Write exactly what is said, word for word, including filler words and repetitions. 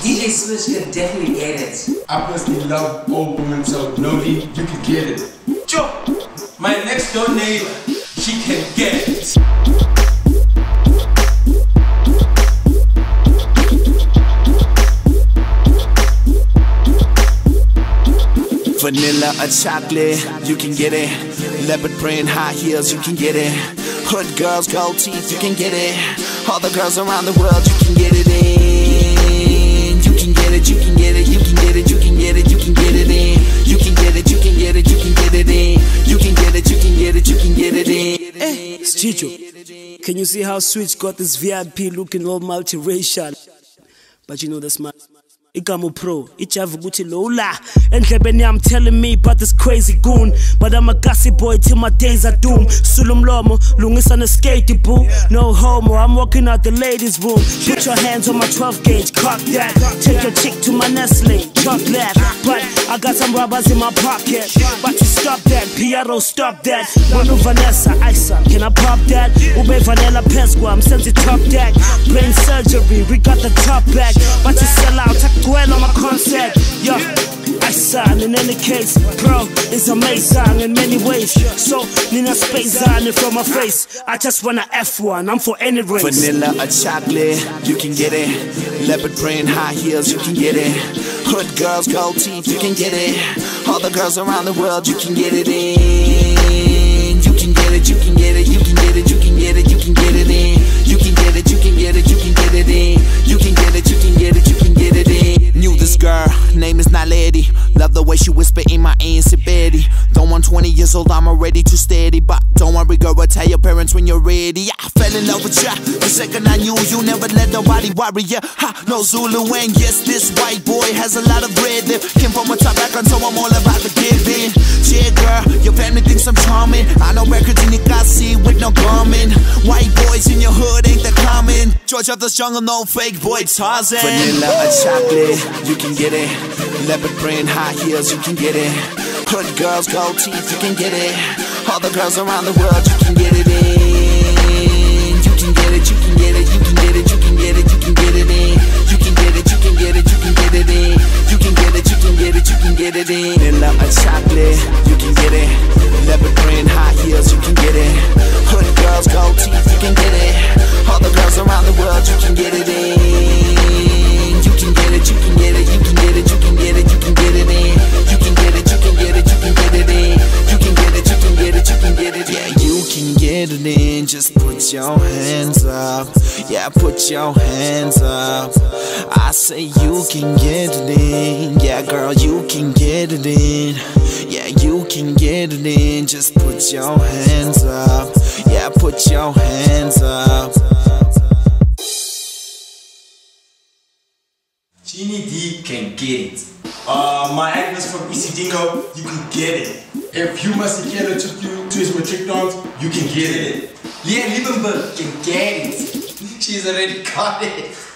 D J Switch can definitely get it. I personally love old women, so Nodi, you can get it. Joe, my next door neighbor, she can get it. Vanilla or chocolate, you can get it. Leopard print, high heels, you can get it. Hood girls, gold teeth, you can get it. All the girls around the world, you can get it in. You can get it, you can get it, you can get it, you can get it, you can get it in. You can get it, you can get it, you can get it in. You can get it, you can get it, you can get it in. Hey, it's Chicho. Can you see how Switch got this V I P looking all multiracial? But you know that's my Igamo Pro, ijavu guti lola. Endlebeni I'm telling me about this crazy goon, but I'm a gossip boy till my days are doomed. Sulumlomo, lungisa na skate boo. No homo, I'm walking out the ladies' room. Put your hands on my twelve gauge, cock that. Take your chick to my Nestle, chuck that. But I got some rubbers in my pocket. But you stop that, Piero, stop that. Manu Vanessa, Isa, can I pop that? Ube Vanilla Pesqua, I'm sent to top that. Brain surgery, we got the top back. But you sell out, Gwen on my concept, yo, I sign in any case, bro, it's amazing in many ways. So, Nina Space on it from my face. I just wanna F one, I'm for any race. Vanilla or chocolate, you can get it. Leopard print, high heels, you can get it. Hood girls, gold teeth, you can get it. All the girls around the world, you can get it in. You can get it, you can get it, you can get it, you can get it, you can get it in. You can get it, you can get it, you can get it in. You can get it, you can get it, you can get it in. Knew this girl, name is not Lady. Love the way she whisper in my ear and say Betty. Don't want twenty years old, I'm already too steady. But don't worry girl, I'll tell your parents when you're ready. I fell in love with ya, the second I knew you. Never let nobody worry ya, ha, no Zulu. And yes, this white boy has a lot of red lip. Came from a top background, so I'm all about the giving. Yeah girl, your family thinks I'm charming. I know records in the see with no garment. White boys in your hood ain't that common. George of the jungle, no fake boy Tarzan. Vanilla or chocolate, you can get it. Leopard print, high heels, you can get it. Hood girls, gold teeth, you can get it. All the girls around the world, you can get it in. You can get it, you can get it, you can get it, you can get it, you can get it in. You can get it, you can get it, you can get it in. You can get it, you can get it, you can get it in. Vanilla or chocolate, you can get it. Leopard print, high heels, you can get it. Hood girls, gold teeth, you can get it. All the girls around the world, you can get it in. You can get it, you can get it, you can get it, you can get it, you can get it in. You can get it, you can get it, you can get it in. You can get it, you can get it, you can get it, yeah, you can get it in. Just put your hands up, yeah, put your hands up. I say you can get it in, yeah, girl, you can get it in. Yeah, you can get it in. Just put your hands up, yeah, put your hands up. Genie D can get it. Uh, my Agnes from Isidingo, you can get it. If you must get it took you to his matric dance, you can get it. Leah Liebenberg can get it. She's already got it.